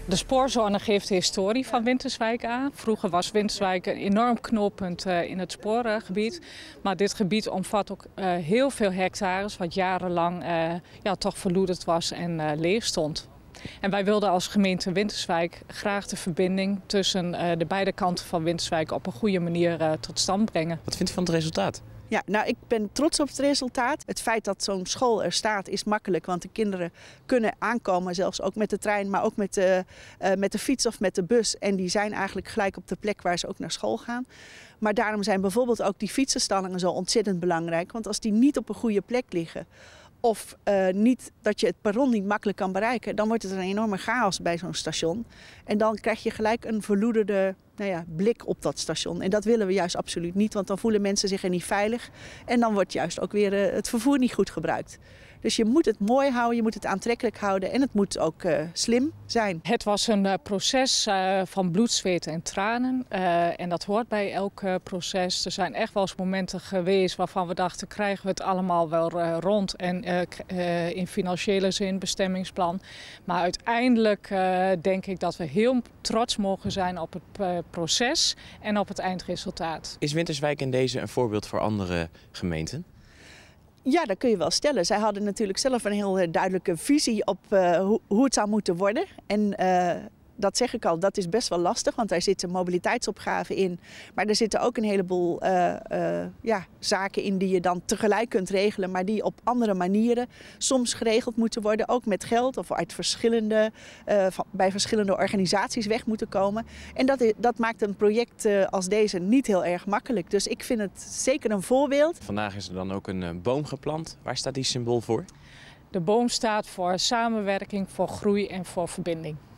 De spoorzone geeft de historie van Winterswijk aan. Vroeger was Winterswijk een enorm knooppunt in het spoorgebied. Maar dit gebied omvat ook heel veel hectares wat jarenlang toch verloederd was en leeg stond. En wij wilden als gemeente Winterswijk graag de verbinding tussen de beide kanten van Winterswijk op een goede manier tot stand brengen. Wat vindt u van het resultaat? Ja, nou, ik ben trots op het resultaat. Het feit dat zo'n school er staat is makkelijk, want de kinderen kunnen aankomen, zelfs ook met de trein, maar ook met de fiets of met de bus. En die zijn eigenlijk gelijk op de plek waar ze ook naar school gaan. Maar daarom zijn bijvoorbeeld ook die fietsenstallingen zo ontzettend belangrijk. Want als die niet op een goede plek liggen, of niet, dat je het perron niet makkelijk kan bereiken, dan wordt het een enorme chaos bij zo'n station. En dan krijg je gelijk een verloederde blik op dat station. En dat willen we juist absoluut niet, want dan voelen mensen zich er niet veilig. En dan wordt juist ook weer het vervoer niet goed gebruikt. Dus je moet het mooi houden, je moet het aantrekkelijk houden en het moet ook slim zijn. Het was een proces van bloed, zweet en tranen. En dat hoort bij elk proces. Er zijn echt wel eens momenten geweest waarvan we dachten, krijgen we het allemaal wel rond. En in financiële zin, bestemmingsplan. Maar uiteindelijk denk ik dat we heel trots mogen zijn op het proces en op het eindresultaat. Is Winterswijk in deze een voorbeeld voor andere gemeenten? Ja, dat kun je wel stellen. Zij hadden natuurlijk zelf een heel duidelijke visie op hoe het zou moeten worden. En dat zeg ik al, dat is best wel lastig, want daar zitten mobiliteitsopgaven in. Maar er zitten ook een heleboel zaken in die je dan tegelijk kunt regelen, maar die op andere manieren soms geregeld moeten worden. Ook met geld of uit bij verschillende organisaties weg moeten komen. En dat maakt een project als deze niet heel erg makkelijk. Dus ik vind het zeker een voorbeeld. Vandaag is er dan ook een boom geplant. Waar staat die symbool voor? De boom staat voor samenwerking, voor groei en voor verbinding.